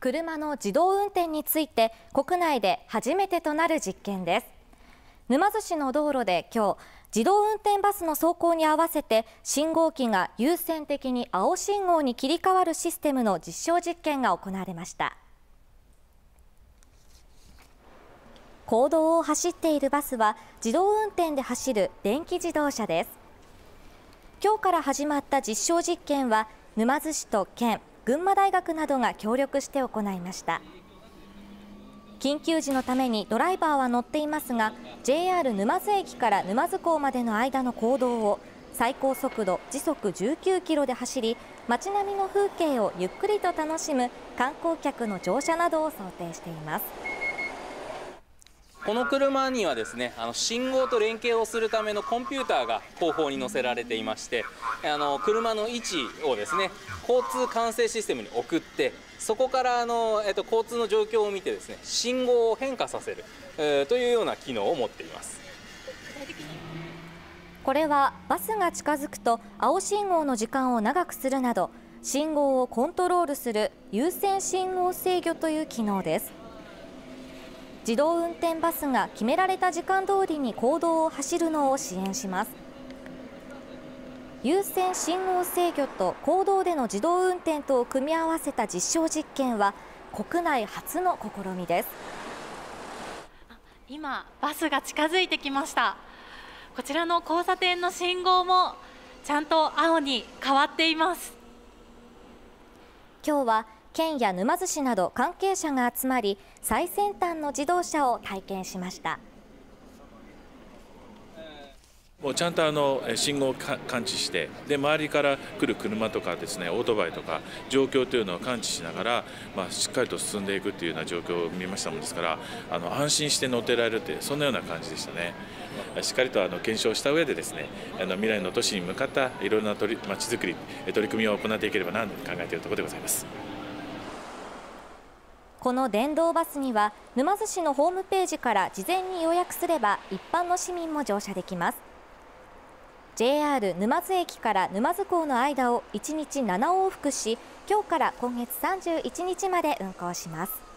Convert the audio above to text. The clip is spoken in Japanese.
車の自動運転について国内で初めてとなる実験です。沼津市の道路で今日、自動運転バスの走行に合わせて信号機が優先的に青信号に切り替わるシステムの実証実験が行われました。公道を走っているバスは自動運転で走る電気自動車です。今日から始まった実証実験は沼津市と県、群馬大学などが協力して行いました。緊急時のためにドライバーは乗っていますが、 JR 沼津駅から沼津港までの間の公道を最高速度時速19キロで走り、街並みの風景をゆっくりと楽しむ観光客の乗車などを想定しています。 この車にはですね、信号と連携をするためのコンピューターが後方に載せられていまして、車の位置をですね、交通管制システムに送って、そこから交通の状況を見てですね、信号を変化させる、というような機能を持っています。 これはバスが近づくと青信号の時間を長くするなど、信号をコントロールする優先信号制御という機能です。自動運転バスが決められた時間通りに公道を走るのを支援します。優先信号制御と公道での自動運転とを組み合わせた実証実験は国内初の試みです。 今バスが近づいてきました。こちらの交差点の信号もちゃんと青に変わっています。 今日は県や沼津市など関係者が集まり、最先端の自動車を体験しました。 もうちゃんと信号を感知して、で周りから来る車とかですね、オートバイとか状況というのを感知しながら、しっかりと進んでいくというような状況を見ましたものですから、安心して乗ってられるという、そんなような感じでしたね。しっかりと検証した上でですね、未来の都市に向かったいろいろなまちづくり、取り組みを行っていければなと考えているところでございます。 この電動バスには沼津市のホームページから事前に予約すれば一般の市民も乗車できます。 JR 沼津駅から沼津港の間を1日7往復し、今日から今月31日まで運行します。